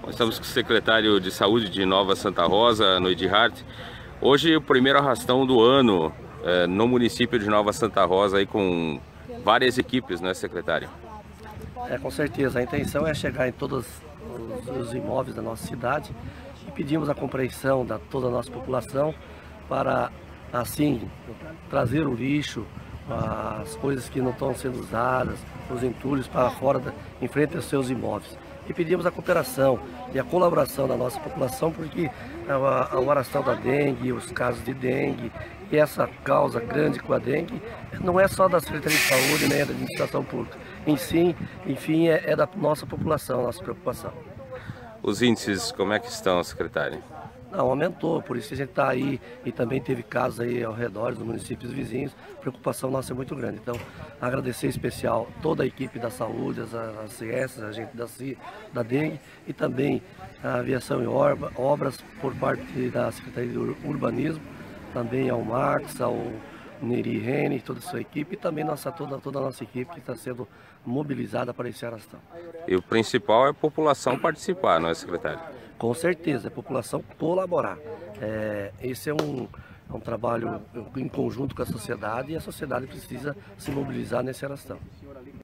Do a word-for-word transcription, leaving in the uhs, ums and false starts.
Nós estamos com o secretário de Saúde de Nova Santa Rosa, no Edhart. Hoje o primeiro arrastão do ano é, no município de Nova Santa Rosa, aí com várias equipes, né, secretário? É, com certeza. A intenção é chegar em todos os, os imóveis da nossa cidade e pedimos a compreensão da toda a nossa população para, assim, trazer o lixo, as coisas que não estão sendo usadas, os entulhos para fora, da, em frente aos seus imóveis. E pedimos a cooperação e a colaboração da nossa população, porque a, a oração da dengue, os casos de dengue e essa causa grande com a dengue não é só da Secretaria de Saúde nem da administração pública. Em si, enfim, é, é da nossa população, nossa preocupação. Os índices, como é que estão, secretário? Não, aumentou, por isso que a gente está aí e também teve casos aí ao redor dos municípios vizinhos, a preocupação nossa é muito grande. Então, agradecer em especial toda a equipe da saúde, as, as C S, a gente da C I, da dengue e também a aviação e orba, obras por parte da Secretaria de Urbanismo, também ao Max, ao Neri Rene, toda a sua equipe e também nossa, toda, toda a nossa equipe que está sendo mobilizada para esse arrastão. E o principal é a população participar, não é, secretário? Com certeza, a população colaborar. É, esse é um, é um trabalho em conjunto com a sociedade e a sociedade precisa se mobilizar nesse arrastão.